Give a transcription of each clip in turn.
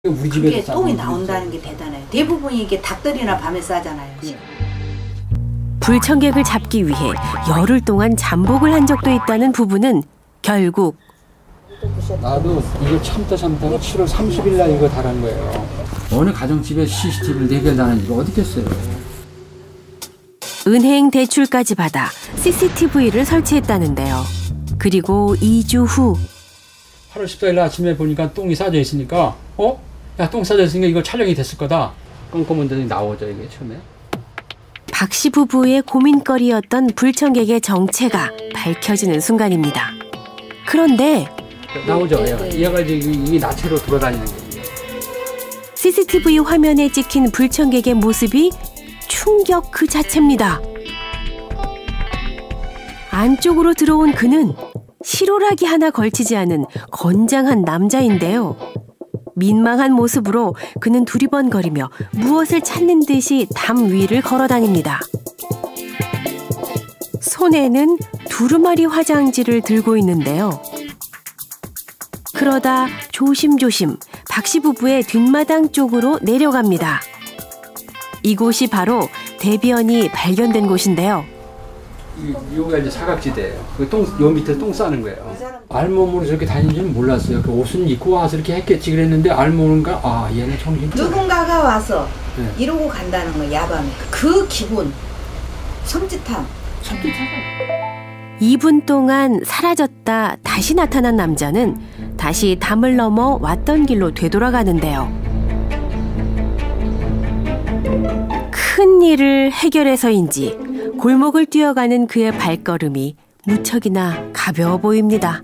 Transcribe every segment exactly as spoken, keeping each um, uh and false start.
우리 집에 똥이 나온다는 게 대단해요. 대부분이 이게 닭들이나 밤에 싸잖아요. 불청객을 잡기 위해 열흘 동안 잠복을 한 적도 있다는 부부는 결국 나도 이거 참다 참다가 칠월 삼십일 날 이거 달한 거예요. 어느 가정집에 씨씨티비를 네 개를 다는 이거 어디 있겠어요. 은행 대출까지 받아 씨씨티비를 설치했다는데요. 그리고 이 주 후 팔월 십사일 아침에 보니까 똥이 싸져 있으니까 어? 야, 똥 싸져 있으니까 이거 촬영이 됐을 거다. 꼼꼼한 데서 나오죠, 이게 처음에. 박 씨 부부의 고민거리였던 불청객의 정체가 밝혀지는 순간입니다. 그런데 나오죠. 얘가, 얘가 이제 이 나체로 돌아다니는 거예요. 씨씨티비 화면에 찍힌 불청객의 모습이 충격 그 자체입니다. 안쪽으로 들어온 그는 실오라기 하나 걸치지 않은 건장한 남자인데요. 민망한 모습으로 그는 두리번거리며 무엇을 찾는 듯이 담 위를 걸어다닙니다. 손에는 두루마리 화장지를 들고 있는데요. 그러다 조심조심 박 씨 부부의 뒷마당 쪽으로 내려갑니다. 이곳이 바로 대변이 발견된 곳인데요. 여기가 이제 사각지대예요. 그 똥, 요 밑에 똥 싸는 거예요. 알몸으로 저렇게 다니는 줄은 몰랐어요. 그 옷은 입고 와서 이렇게 했겠지 그랬는데 알몸인가? 아, 얘는 정신. 누군가가 와서 네. 이러고 간다는 거 야밤에. 그 기분, 섬찟함. 섬찟함. 이 분 동안 사라졌다 다시 나타난 남자는 다시 담을 넘어 왔던 길로 되돌아가는데요. 큰 일을 해결해서인지 골목을 뛰어가는 그의 발걸음이 무척이나 가벼워 보입니다.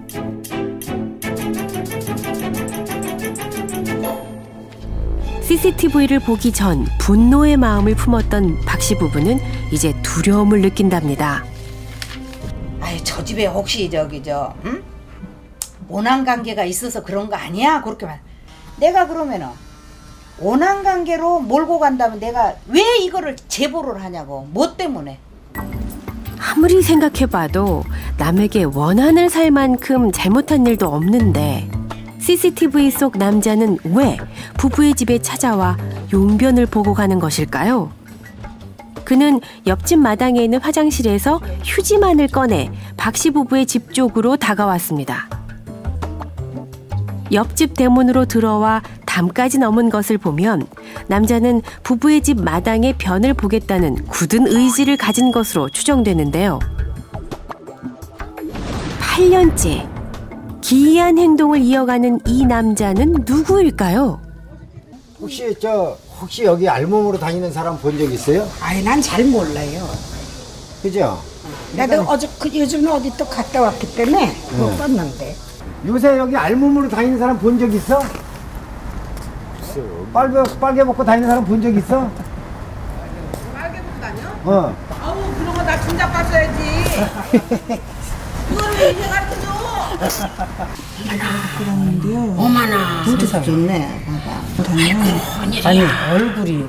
씨씨티비를 보기 전 분노의 마음을 품었던 박 씨 부부는 이제 두려움을 느낀답니다. 아유, 저 집에 혹시 저기 저 응? 원한 관계가 있어서 그런 거 아니야? 그렇게 말. 내가 그러면은 원한 관계로 몰고 간다면 내가 왜 이거를 제보를 하냐고. 뭐 때문에? 아무리 생각해봐도 남에게 원한을 살 만큼 잘못한 일도 없는데 씨씨티비 속 남자는 왜 부부의 집에 찾아와 용변을 보고 가는 것일까요? 그는 옆집 마당에 있는 화장실에서 휴지만을 꺼내 박 씨 부부의 집 쪽으로 다가왔습니다. 옆집 대문으로 들어와 담까지 넘은 것을 보면 남자는 부부의 집 마당의 변을 보겠다는 굳은 의지를 가진 것으로 추정되는데요. 팔 년째 기이한 행동을 이어가는 이 남자는 누구일까요? 혹시 저 혹시 여기 알몸으로 다니는 사람 본 적 있어요? 아니 난 잘 몰라요. 그죠? 나도 어제 그 요즘 어디 또 갔다 왔기 때문에 못 봤는데. 요새 여기 알몸으로 다니는 사람 본 적 있어? 빨개, 빨개 벗고 다니는 사람 본 적 있어? 빨개 벗고 다녀? 어. 아우 그런 거 나 진작 봤어야지. 그걸 왜 이제 가르쳐줘? 그러는데요. 어머나. 진짜 좋네. 아니 얼굴이.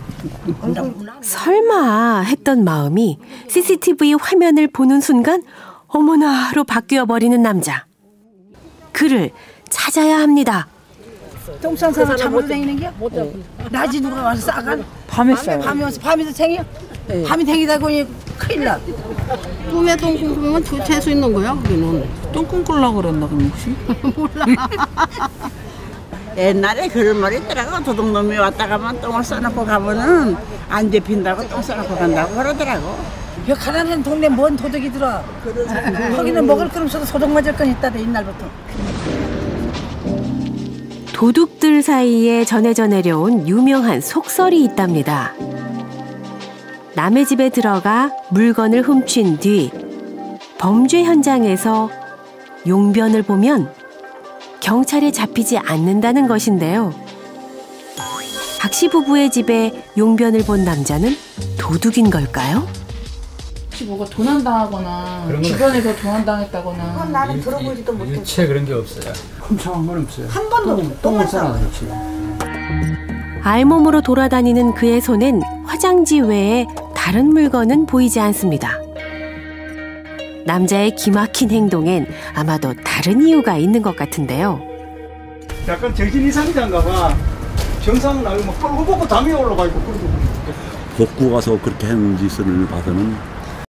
설마 했던 마음이 씨씨티비 화면을 보는 순간 어머나로 바뀌어 버리는 남자. 그를 찾아야 합니다. 똥 싼 사람 잠으로 다니는 게? 낮이 누가 와서 싸가? 밤에 싸요. 밤에 와서 밤에도 쟁여? 네. 밤에 쟁이다 보니 큰일 나. 꿈에 똥 꿈꾸면 도대체 할 수 있는 거야? 그게는 똥 꿈꾸려고 그랬나 그럼 혹시? 몰라. 옛날에 그런 말이 있더라고. 도둑놈이 왔다 가면 똥을 싸놓고 가면은 안 잡힌다고 똥 싸놓고 간다고 그러더라고. 여 가난한 동네 뭔 도둑이 들어. 거기는 먹을 거 없어도 소독 맞을 건 있다대 옛날부터. 도둑들 사이에 전해져 내려온 유명한 속설이 있답니다. 남의 집에 들어가 물건을 훔친 뒤 범죄 현장에서 용변을 보면 경찰에 잡히지 않는다는 것인데요. 박 씨 부부의 집에 용변을 본 남자는 도둑인 걸까요? 혹시 뭐가 도난당하거나 주변에서 도난당했다거나. 그건 나는 들어보지도 못했어. 일체 그런 게 없어요. 훔쳐간 건 없어요. 한 번도 똥, 똥을 똥을 싸놨지. 알몸으로 돌아다니는 그의 손엔 화장지 외에 다른 물건은 보이지 않습니다. 남자의 기막힌 행동엔 아마도 다른 이유가 있는 것 같은데요. 약간 정신 이상자인가 봐. 정상은 아니고 막 뻘고 뻗고 담이 올라가 있고 그러고. 복구 가서 그렇게 했는 짓을 봐서는